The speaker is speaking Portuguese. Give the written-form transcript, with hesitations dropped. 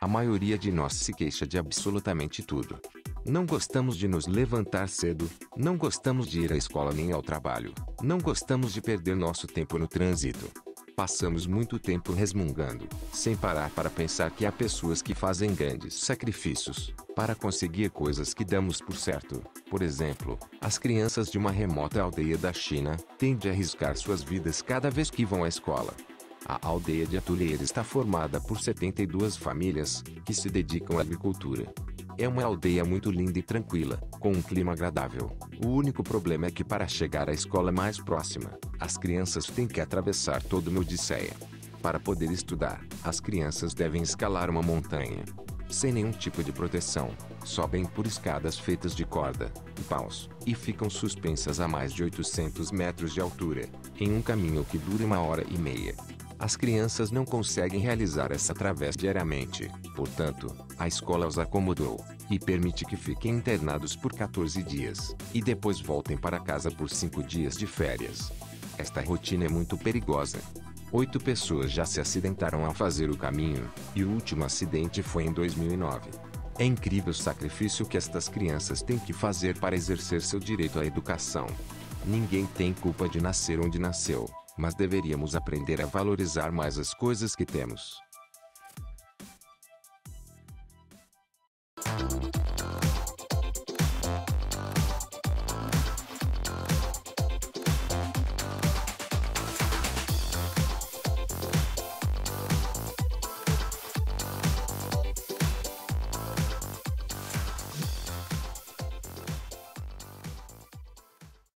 A maioria de nós se queixa de absolutamente tudo. Não gostamos de nos levantar cedo, não gostamos de ir à escola nem ao trabalho, não gostamos de perder nosso tempo no trânsito. Passamos muito tempo resmungando, sem parar para pensar que há pessoas que fazem grandes sacrifícios para conseguir coisas que damos por certo. Por exemplo, as crianças de uma remota aldeia da China tendem a arriscar suas vidas cada vez que vão à escola. A aldeia de Atuleira está formada por 72 famílias que se dedicam à agricultura. É uma aldeia muito linda e tranquila, com um clima agradável. O único problema é que para chegar à escola mais próxima, as crianças têm que atravessar toda uma odisseia. Para poder estudar, as crianças devem escalar uma montanha. Sem nenhum tipo de proteção, sobem por escadas feitas de corda e paus, e ficam suspensas a mais de 800 metros de altura, em um caminho que dura 1h30. As crianças não conseguem realizar essa travessia diariamente, portanto, a escola os acomodou e permite que fiquem internados por 14 dias, e depois voltem para casa por 5 dias de férias. Esta rotina é muito perigosa. 8 pessoas já se acidentaram ao fazer o caminho, e o último acidente foi em 2009. É incrível o sacrifício que estas crianças têm que fazer para exercer seu direito à educação. Ninguém tem culpa de nascer onde nasceu, mas deveríamos aprender a valorizar mais as coisas que temos.